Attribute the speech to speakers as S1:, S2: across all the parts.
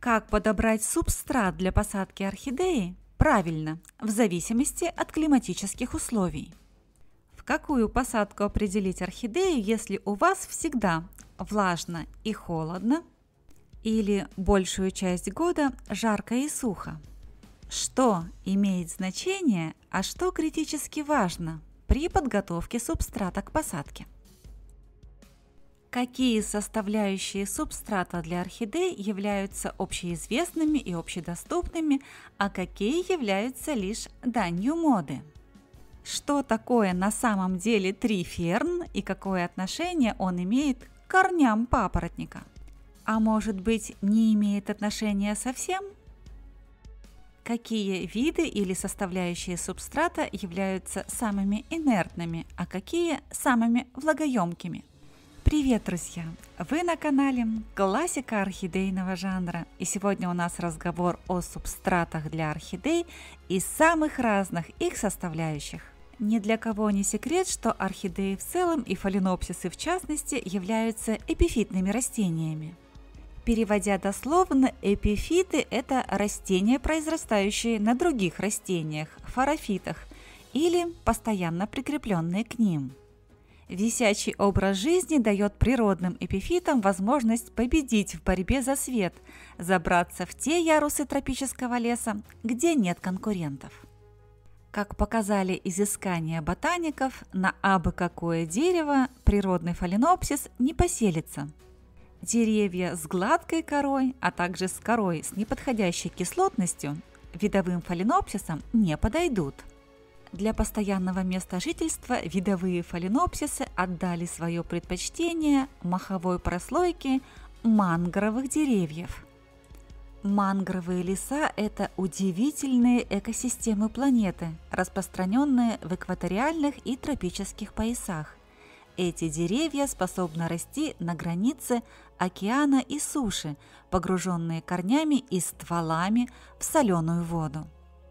S1: Как подобрать субстрат для посадки орхидеи? Правильно, в зависимости от климатических условий. В какую посадку определить орхидею, если у вас всегда влажно и холодно, или большую часть года жарко и сухо? Что имеет значение, а что критически важно при подготовке субстрата к посадке? Какие составляющие субстрата для орхидей являются общеизвестными и общедоступными, а какие являются лишь данью моды? Что такое на самом деле триферн и какое отношение он имеет к корням папоротника? А может быть, не имеет отношения совсем? Какие виды или составляющие субстрата являются самыми инертными, а какие самыми влагоемкими? Привет, друзья! Вы на канале Классика орхидейного жанра, и сегодня у нас разговор о субстратах для орхидей и самых разных их составляющих. Ни для кого не секрет, что орхидеи в целом и фаленопсисы в частности являются эпифитными растениями. Переводя дословно, эпифиты – это растения, произрастающие на других растениях, фарофитах, или постоянно прикрепленные к ним. Висячий образ жизни дает природным эпифитам возможность победить в борьбе за свет, забраться в те ярусы тропического леса, где нет конкурентов. Как показали изыскания ботаников, на абы какое дерево природный фаленопсис не поселится. Деревья с гладкой корой, а также с корой с неподходящей кислотностью видовым фаленопсисам не подойдут. Для постоянного места жительства видовые фаленопсисы отдали свое предпочтение маховой прослойке мангровых деревьев. Мангровые леса – это удивительные экосистемы планеты, распространенные в экваториальных и тропических поясах. Эти деревья способны расти на границе океана и суши, погруженные корнями и стволами в соленую воду.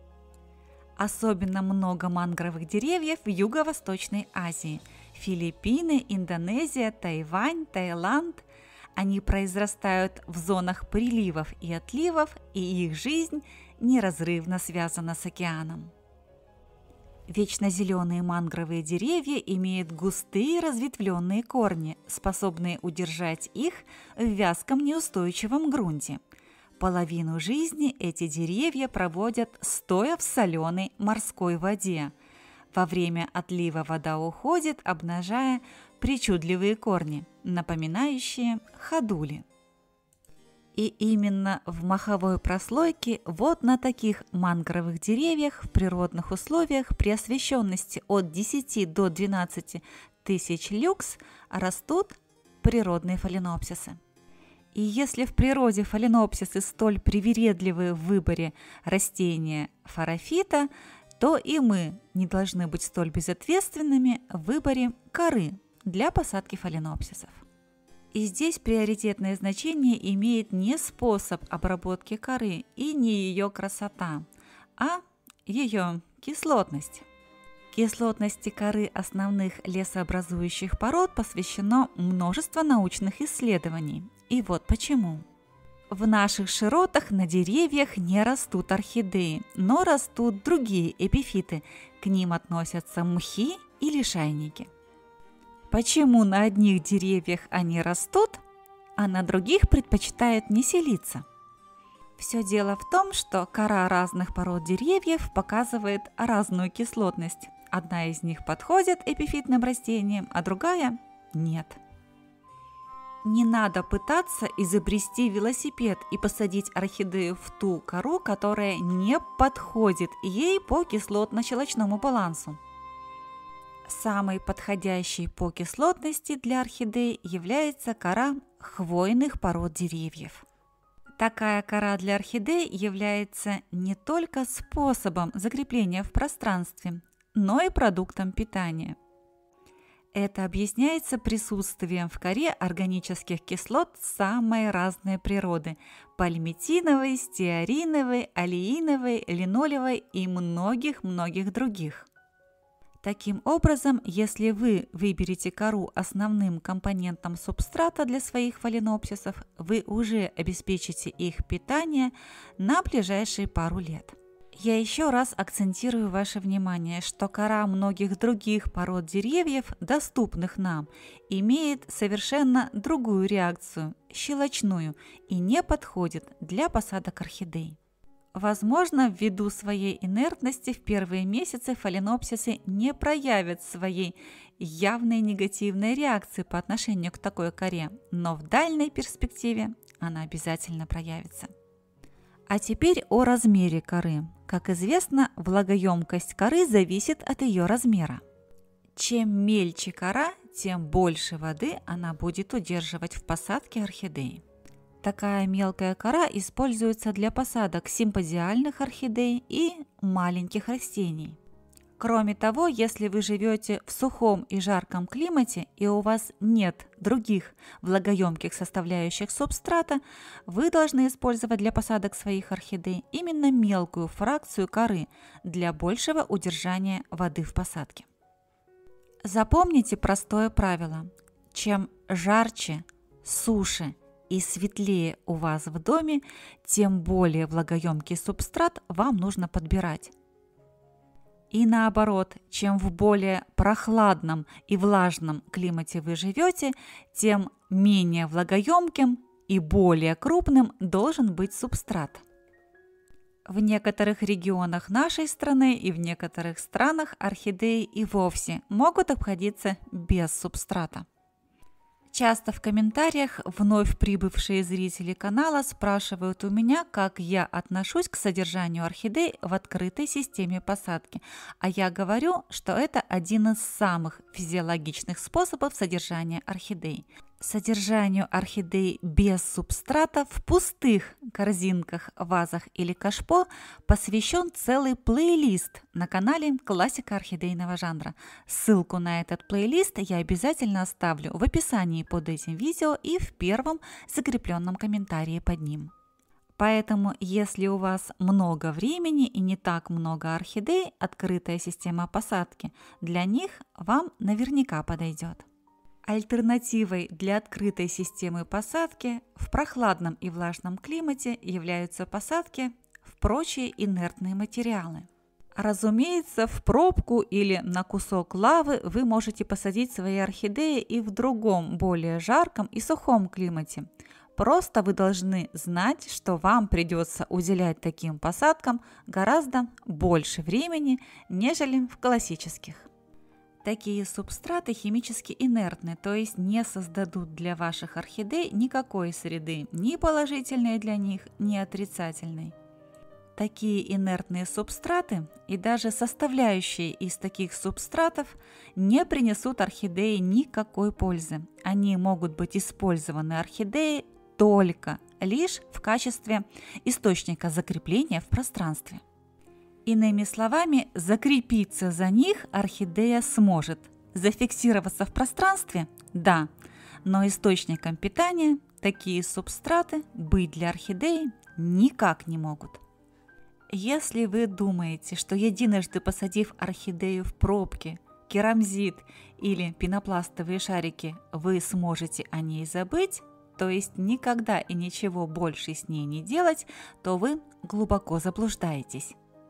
S1: Особенно много мангровых деревьев в Юго-Восточной Азии – Филиппины, Индонезия, Тайвань, Таиланд. Они произрастают в зонах приливов и отливов, и их жизнь неразрывно связана с океаном. Вечно зеленые мангровые деревья имеют густые разветвленные корни, способные удержать их в вязком неустойчивом грунте. Половину жизни эти деревья проводят стоя в соленой морской воде. Во время отлива вода уходит, обнажая причудливые корни, напоминающие ходули. И именно в маховой прослойке вот на таких мангровых деревьях в природных условиях при освещенности от 10 до 12 тысяч люкс растут природные фаленопсисы. И если в природе фаленопсисы столь привередливы в выборе растения фарофита, то и мы не должны быть столь безответственными в выборе коры для посадки фаленопсисов. И здесь приоритетное значение имеет не способ обработки коры и не ее красота, а ее кислотность. Кислотности коры основных лесообразующих пород посвящено множество научных исследований. И вот почему. В наших широтах на деревьях не растут орхидеи, но растут другие эпифиты. К ним относятся мхи и лишайники. Почему на одних деревьях они растут, а на других предпочитают не селиться? Все дело в том, что кора разных пород деревьев показывает разную кислотность. Одна из них подходит эпифитным растениям, а другая – нет. Не надо пытаться изобрести велосипед и посадить орхидею в ту кору, которая не подходит ей по кислотно-щелочному балансу. Самой подходящей по кислотности для орхидей является кора хвойных пород деревьев. Такая кора для орхидей является не только способом закрепления в пространстве, но и продуктом питания. Это объясняется присутствием в коре органических кислот самой разной природы – пальмитиновой, стеариновой, алииновой, линолевой и многих-многих других. Таким образом, если вы выберете кору основным компонентом субстрата для своих фаленопсисов, вы уже обеспечите их питание на ближайшие пару лет. Я еще раз акцентирую ваше внимание, что кора многих других пород деревьев, доступных нам, имеет совершенно другую реакцию, щелочную, и не подходит для посадок орхидей. Возможно, ввиду своей инертности в первые месяцы фаленопсисы не проявят своей явной негативной реакции по отношению к такой коре, но в дальней перспективе она обязательно проявится. А теперь о размере коры. Как известно, влагоемкость коры зависит от ее размера. Чем мельче кора, тем больше воды она будет удерживать в посадке орхидеи. Такая мелкая кора используется для посадок симпозиальных орхидей и маленьких растений. Кроме того, если вы живете в сухом и жарком климате и у вас нет других влагоемких составляющих субстрата, вы должны использовать для посадок своих орхидей именно мелкую фракцию коры для большего удержания воды в посадке. Запомните простое правило: чем жарче, суше и светлее у вас в доме, тем более влагоемкий субстрат вам нужно подбирать. И наоборот, чем в более прохладном и влажном климате вы живете, тем менее влагоемким и более крупным должен быть субстрат. В некоторых регионах нашей страны и в некоторых странах орхидеи и вовсе могут обходиться без субстрата. Часто в комментариях вновь прибывшие зрители канала спрашивают у меня, как я отношусь к содержанию орхидей в открытой системе посадки, а я говорю, что это один из самых физиологичных способов содержания орхидей. Содержанию орхидей без субстрата в пустых корзинках, вазах или кашпо посвящен целый плейлист на канале «Классика орхидейного жанра». Ссылку на этот плейлист я обязательно оставлю в описании под этим видео и в первом закрепленном комментарии под ним. Поэтому, если у вас много времени и не так много орхидей, открытая система посадки для них вам наверняка подойдет. Альтернативой для открытой системы посадки в прохладном и влажном климате являются посадки в прочие инертные материалы. Разумеется, в пробку или на кусок лавы вы можете посадить свои орхидеи и в другом, более жарком и сухом климате. Просто вы должны знать, что вам придется уделять таким посадкам гораздо больше времени, нежели в классических. Такие субстраты химически инертны, то есть не создадут для ваших орхидей никакой среды, ни положительной для них, ни отрицательной. Такие инертные субстраты и даже составляющие из таких субстратов не принесут орхидее никакой пользы. Они могут быть использованы орхидеей только лишь в качестве источника закрепления в пространстве. Иными словами, закрепиться за них орхидея сможет. Зафиксироваться в пространстве – да, но источником питания такие субстраты быть для орхидеи никак не могут. Если вы думаете, что единожды посадив орхидею в пробке, керамзит или пенопластовые шарики, вы сможете о ней забыть, то есть никогда и ничего больше с ней не делать, то вы глубоко заблуждаетесь.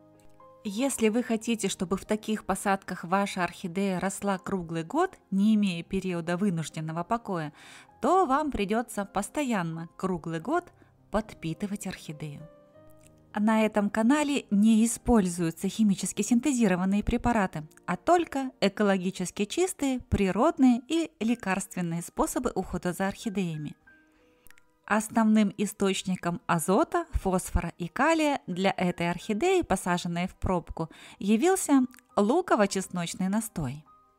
S1: Если вы хотите, чтобы в таких посадках ваша орхидея росла круглый год, не имея периода вынужденного покоя, то вам придется постоянно круглый год подпитывать орхидею. На этом канале не используются химически синтезированные препараты, а только экологически чистые, природные и лекарственные способы ухода за орхидеями. Основным источником азота, фосфора и калия для этой орхидеи, посаженной в пробку, явился луково-чесночный настой.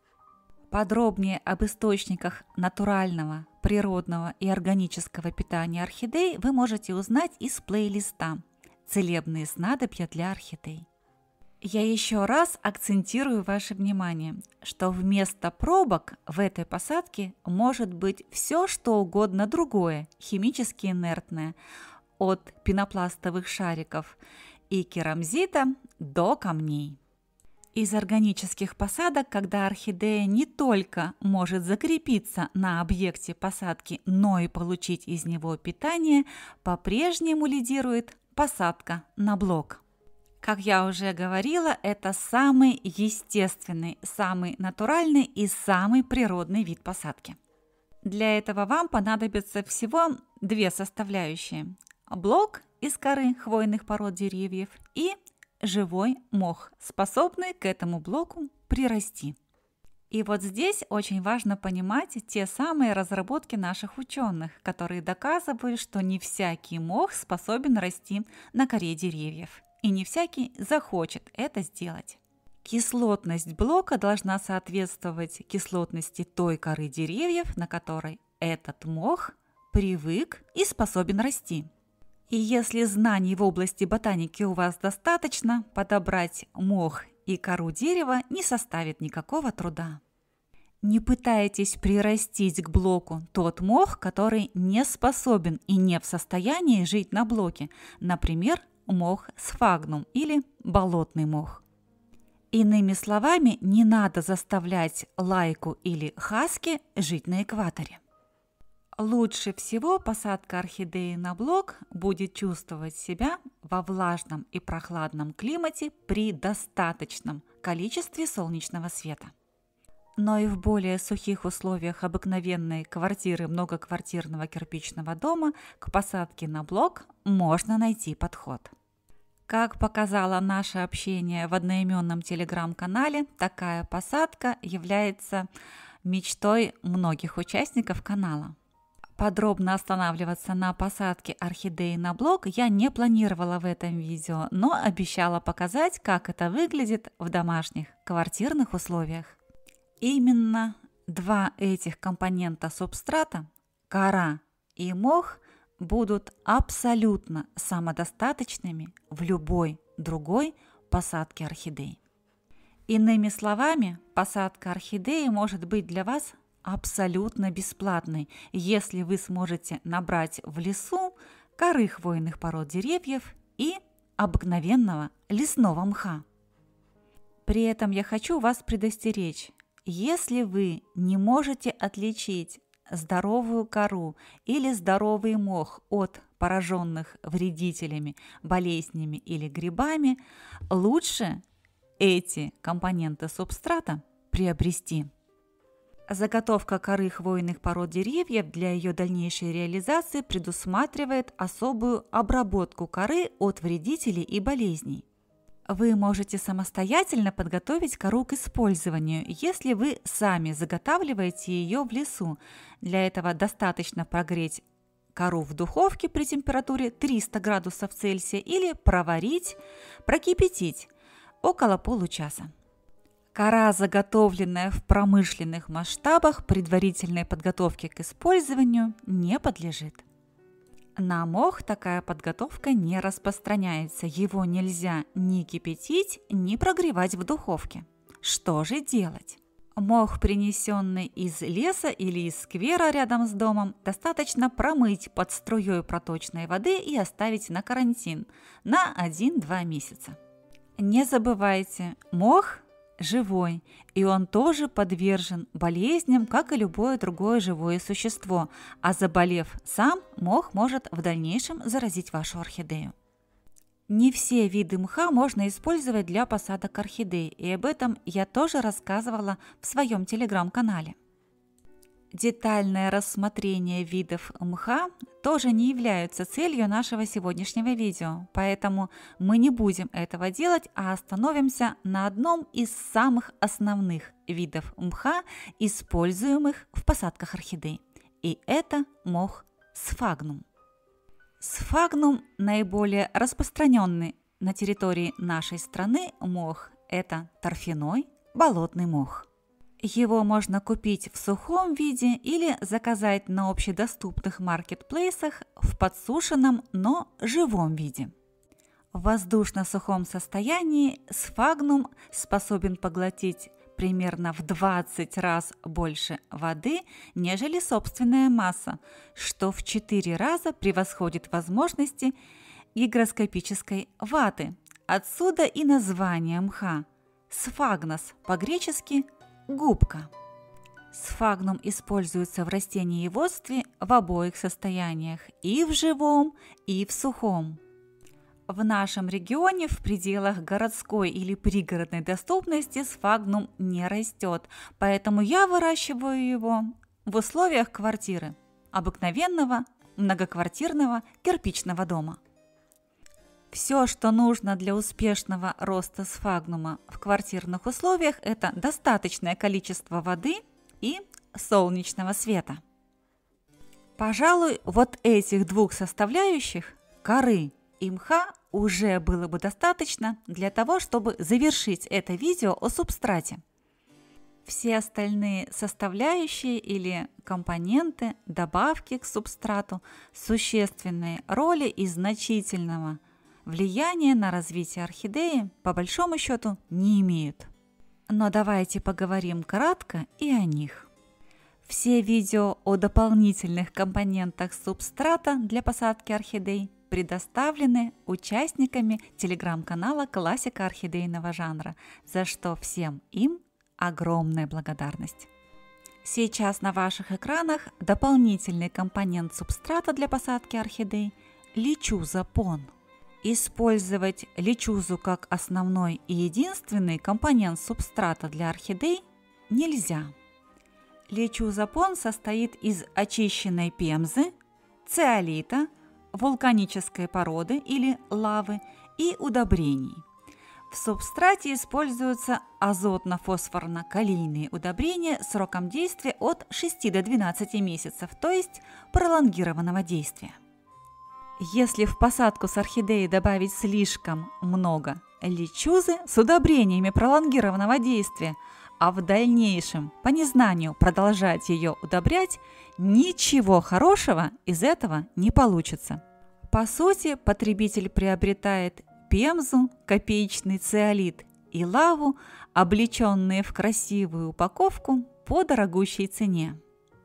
S1: Подробнее об источниках натурального, природного и органического питания орхидей вы можете узнать из плейлиста «Целебные снадобья для орхидей». Я еще раз акцентирую ваше внимание, что вместо пробок в этой посадке может быть все, что угодно другое, химически инертное, от пенопластовых шариков и керамзита до камней. Из органических посадок, когда орхидея не только может закрепиться на объекте посадки, но и получить из него питание, по-прежнему лидирует посадка на блок. Как я уже говорила, это самый естественный, самый натуральный и самый природный вид посадки. Для этого вам понадобится всего две составляющие: блок из коры хвойных пород деревьев и живой мох, способный к этому блоку прирасти. И вот здесь очень важно понимать те самые разработки наших ученых, которые доказывают, что не всякий мох способен расти на коре деревьев, и не всякий захочет это сделать. Кислотность блока должна соответствовать кислотности той коры деревьев, на которой этот мох привык и способен расти. И если знаний в области ботаники у вас достаточно, подобрать мох и кору дерева не составит никакого труда. Не пытайтесь прирастить к блоку тот мох, который не способен и не в состоянии жить на блоке, например, мох сфагнум или болотный мох. Иными словами, не надо заставлять лайку или хаски жить на экваторе. Лучше всего посадка орхидеи на блок будет чувствовать себя во влажном и прохладном климате при достаточном количестве солнечного света. Но и в более сухих условиях обыкновенной квартиры многоквартирного кирпичного дома к посадке на блок можно найти подход. Как показало наше общение в одноименном телеграм-канале, такая посадка является мечтой многих участников канала. Подробно останавливаться на посадке орхидеи на блок я не планировала в этом видео, но обещала показать, как это выглядит в домашних квартирных условиях. Именно два этих компонента субстрата, кора и мох, будут абсолютно самодостаточными в любой другой посадке орхидей. Иными словами, посадка орхидеи может быть для вас абсолютно бесплатной, если вы сможете набрать в лесу коры хвойных пород деревьев и обыкновенного лесного мха. При этом я хочу вас предостеречь: если вы не можете отличить здоровую кору или здоровый мох от пораженных вредителями, болезнями или грибами, лучше эти компоненты субстрата приобрести. Заготовка коры хвойных пород деревьев для ее дальнейшей реализации предусматривает особую обработку коры от вредителей и болезней. Вы можете самостоятельно подготовить кору к использованию, если вы сами заготавливаете ее в лесу. Для этого достаточно прогреть кору в духовке при температуре 300 градусов Цельсия или прокипятить около получаса. Кора, заготовленная в промышленных масштабах, предварительной подготовки к использованию не подлежит. На мох такая подготовка не распространяется, его нельзя ни кипятить, ни прогревать в духовке. Что же делать? Мох, принесенный из леса или из сквера рядом с домом, достаточно промыть под струей проточной воды и оставить на карантин на 1-2 месяца. Не забывайте, мох живой, и он тоже подвержен болезням, как и любое другое живое существо, а заболев сам, мох может в дальнейшем заразить вашу орхидею. Не все виды мха можно использовать для посадок орхидей, и об этом я тоже рассказывала в своем телеграм-канале. Детальное рассмотрение видов мха тоже не является целью нашего сегодняшнего видео, поэтому мы не будем этого делать, а остановимся на одном из самых основных видов мха, используемых в посадках орхидей. И это мох сфагнум. Сфагнум – наиболее распространенный на территории нашей страны мох. Это торфяной болотный мох. Его можно купить в сухом виде или заказать на общедоступных маркетплейсах в подсушенном, но живом виде. В воздушно-сухом состоянии сфагнум способен поглотить примерно в 20 раз больше воды, нежели собственная масса, что в 4 раза превосходит возможности гигроскопической ваты. Отсюда и название мха Сфагнос, по-гречески губка. Сфагнум используется в растениеводстве в обоих состояниях, и в живом, и в сухом. В нашем регионе в пределах городской или пригородной доступности сфагнум не растет, поэтому я выращиваю его в условиях квартиры, обыкновенного многоквартирного кирпичного дома. Все, что нужно для успешного роста сфагнума в квартирных условиях, это достаточное количество воды и солнечного света. Пожалуй, вот этих двух составляющих, коры и мха, уже было бы достаточно для того, чтобы завершить это видео о субстрате. Все остальные составляющие или компоненты, добавки к субстрату существенной роли и значительного влияния на развитие орхидеи по большому счету не имеют. Но давайте поговорим кратко и о них. Все видео о дополнительных компонентах субстрата для посадки орхидей предоставлены участниками телеграм-канала «Классика орхидейного жанра», за что всем им огромная благодарность. Сейчас на ваших экранах дополнительный компонент субстрата для посадки орхидей – лечуза пон. Использовать лечузу как основной и единственный компонент субстрата для орхидей нельзя. Лечуза пон состоит из очищенной пемзы, цеолита, вулканической породы или лавы и удобрений. В субстрате используются азотно-фосфорно-калийные удобрения сроком действия от 6 до 12 месяцев, то есть пролонгированного действия. Если в посадку с орхидеей добавить слишком много лечузы с удобрениями пролонгированного действия, а в дальнейшем по незнанию продолжать ее удобрять, ничего хорошего из этого не получится. По сути, потребитель приобретает пемзу, копеечный цеолит и лаву, облеченные в красивую упаковку по дорогущей цене.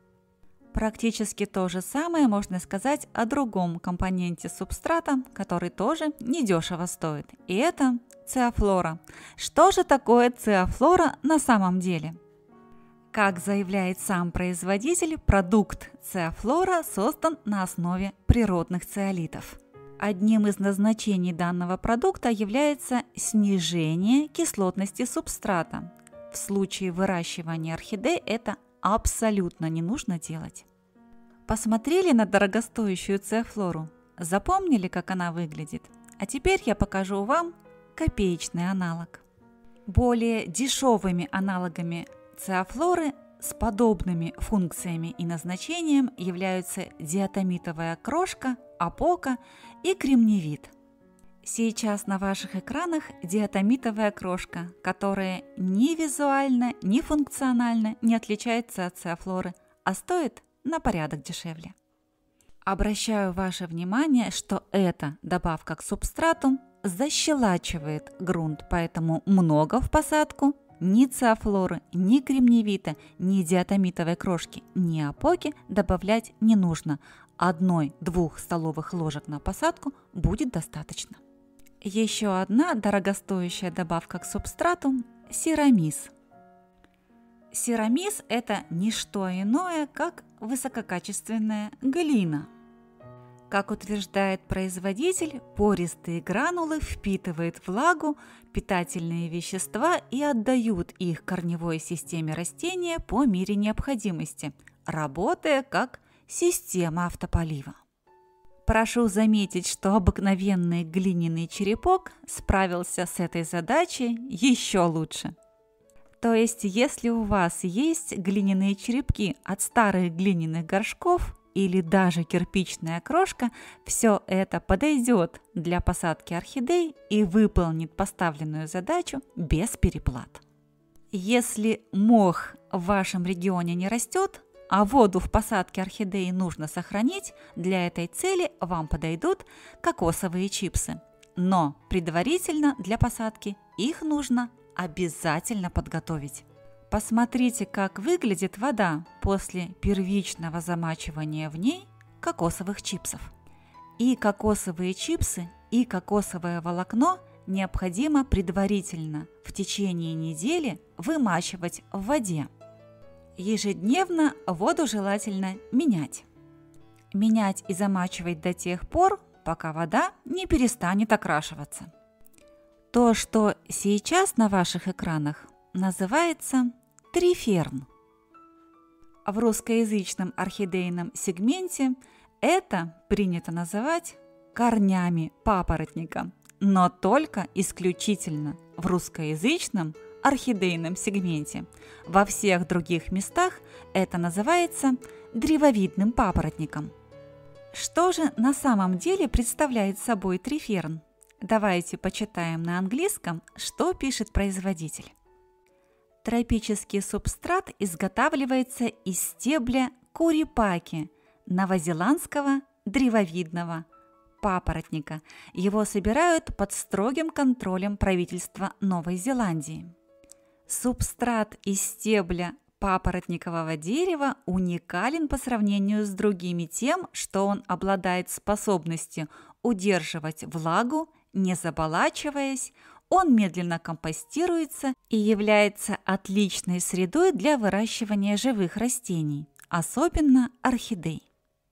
S1: Практически то же самое можно сказать о другом компоненте субстрата, который тоже недешево стоит, и это цеофлора. Что же такое цеофлора на самом деле? Как заявляет сам производитель, продукт цеофлора создан на основе природных цеолитов. Одним из назначений данного продукта является снижение кислотности субстрата. В случае выращивания орхидей это абсолютно не нужно делать. Посмотрели на дорогостоящую цеофлору? Запомнили, как она выглядит? А теперь я покажу вам копеечный аналог. Более дешевыми аналогами цеофлоры с подобными функциями и назначением являются диатомитовая крошка, апока и кремневит. Сейчас на ваших экранах диатомитовая крошка, которая ни визуально, ни функционально не отличается от цеофлоры, а стоит на порядок дешевле. Обращаю ваше внимание, что эта добавка к субстрату защелачивает грунт, поэтому много в посадку ни цеофлоры, ни кремневита, ни диатомитовой крошки, ни апоки добавлять не нужно. 1-2 столовых ложек на посадку будет достаточно. Еще одна дорогостоящая добавка к субстрату – сирамис. Сирамис – это не что иное, как высококачественная глина. Как утверждает производитель, пористые гранулы впитывают влагу, питательные вещества и отдают их корневой системе растения по мере необходимости, работая как система автополива. Прошу заметить, что обыкновенный глиняный черепок справился с этой задачей еще лучше. То есть, если у вас есть глиняные черепки от старых глиняных горшков или даже кирпичная крошка, все это подойдет для посадки орхидей и выполнит поставленную задачу без переплат. Если мох в вашем регионе не растет, а воду в посадке орхидеи нужно сохранить, для этой цели вам подойдут кокосовые чипсы. Но предварительно для посадки их нужно обязательно подготовить. Посмотрите, как выглядит вода после первичного замачивания в ней кокосовых чипсов. И кокосовые чипсы, и кокосовое волокно необходимо предварительно в течение недели вымачивать в воде. Ежедневно воду желательно менять. Менять и замачивать до тех пор, пока вода не перестанет окрашиваться. То, что сейчас на ваших экранах, называется триферн. В русскоязычном орхидейном сегменте это принято называть корнями папоротника, но только исключительно в русскоязычном орхидейном сегменте. Во всех других местах это называется древовидным папоротником. Что же на самом деле представляет собой триферн? Давайте почитаем на английском, что пишет производитель. Тропический субстрат изготавливается из стебля курипаки, новозеландского древовидного папоротника. Его собирают под строгим контролем правительства Новой Зеландии. Субстрат из стебля папоротникового дерева уникален по сравнению с другими тем, что он обладает способностью удерживать влагу, не заболачиваясь, он медленно компостируется и является отличной средой для выращивания живых растений, особенно орхидей.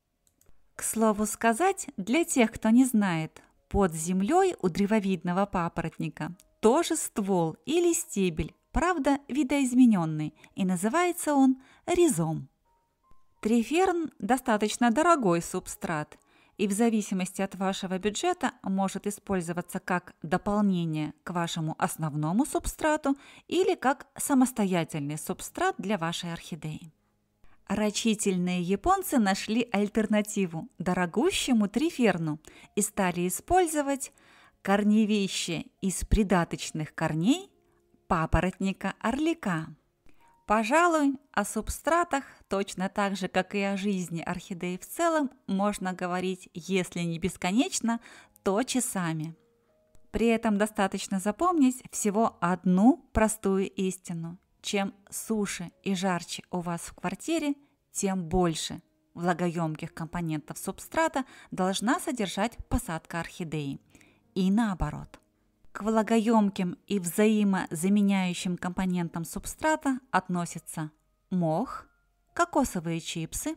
S1: К слову сказать, для тех, кто не знает, под землей у древовидного папоротника тоже ствол или стебель, правда видоизмененный, и называется он ризом. Триферн достаточно дорогой субстрат, и в зависимости от вашего бюджета может использоваться как дополнение к вашему основному субстрату или как самостоятельный субстрат для вашей орхидеи. Рачительные японцы нашли альтернативу дорогущему триферну и стали использовать корневище из придаточных корней папоротника орлика. Пожалуй, о субстратах, точно так же, как и о жизни орхидей в целом, можно говорить, если не бесконечно, то часами. При этом достаточно запомнить всего одну простую истину. Чем суше и жарче у вас в квартире, тем больше влагоемких компонентов субстрата должна содержать посадка орхидеи. И наоборот. К влагоемким и взаимозаменяющим компонентам субстрата относятся мох, кокосовые чипсы,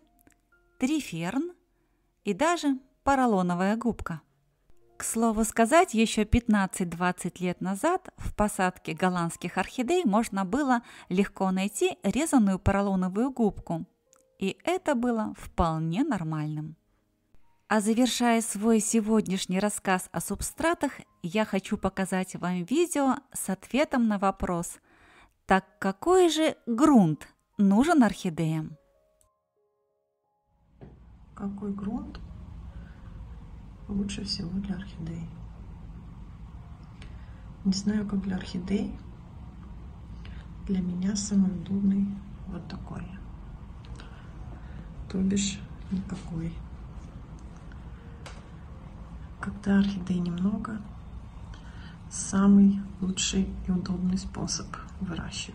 S1: триферн и даже поролоновая губка. К слову сказать, еще 15-20 лет назад в посадке голландских орхидей можно было легко найти резаную поролоновую губку, и это было вполне нормальным. А завершая свой сегодняшний рассказ о субстратах, я хочу показать вам видео с ответом на вопрос: так какой же грунт нужен орхидеям?
S2: Какой грунт лучше всего для орхидей? Не знаю, как для орхидей. Для меня самый удобный вот такой. То бишь никакой. Когда орхидей немного, самый лучший и удобный способ выращивания.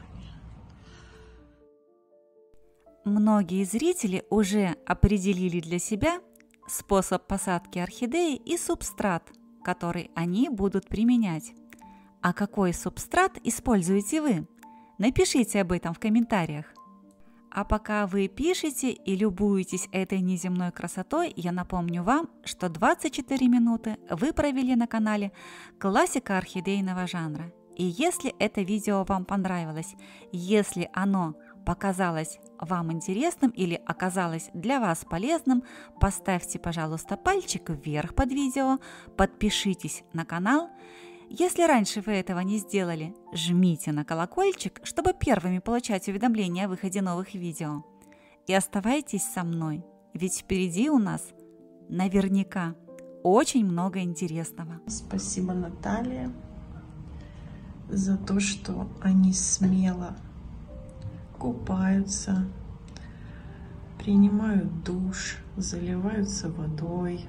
S1: Многие зрители уже определили для себя способ посадки орхидеи и субстрат, который они будут применять. А какой субстрат используете вы? Напишите об этом в комментариях. А пока вы пишете и любуетесь этой неземной красотой, я напомню вам, что 24 минуты вы провели на канале «Классика орхидейного жанра». И если это видео вам понравилось, если оно показалось вам интересным или оказалось для вас полезным, поставьте, пожалуйста, пальчик вверх под видео, подпишитесь на канал. Если раньше вы этого не сделали, жмите на колокольчик, чтобы первыми получать уведомления о выходе новых видео. И оставайтесь со мной, ведь впереди у нас наверняка очень много интересного.
S2: Спасибо, Наталья, за то, что они смело купаются, принимают душ, заливаются водой.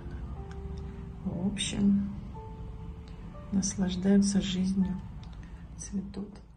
S2: В общем, наслаждаются жизнью, цветут.